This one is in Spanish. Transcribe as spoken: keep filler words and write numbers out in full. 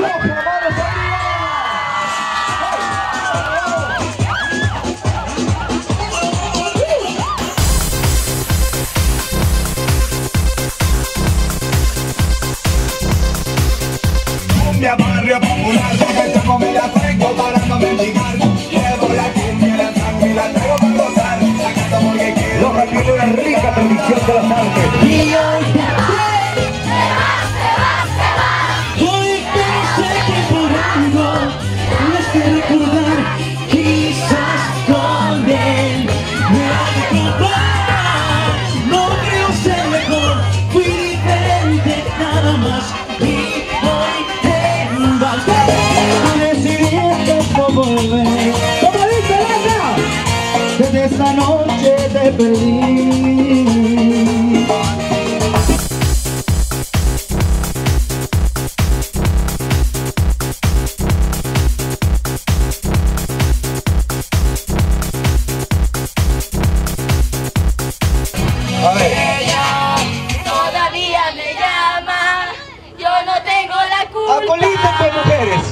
Cumbia barrio popular, porque tengo me la traigo para no mendigar. Llevo la cumbia, la sangre y la traigo para gozar. La canto porque quiero. Los ratitos de una rica tradición de las artes. Y hoy te vas, te vas, te vas, te vas. Hoy pensé que por algo tienes que recordar. Quizás con él me ha de culpar. No creo ser mejor, fui diferente nada más. Y hoy te vas. Decidiendo no volver. ¿Cómo dice Lana? Desde esta noche te perdí. A ver. Ella todavía me llama, yo no tengo la culpa. Acolítense, mujeres.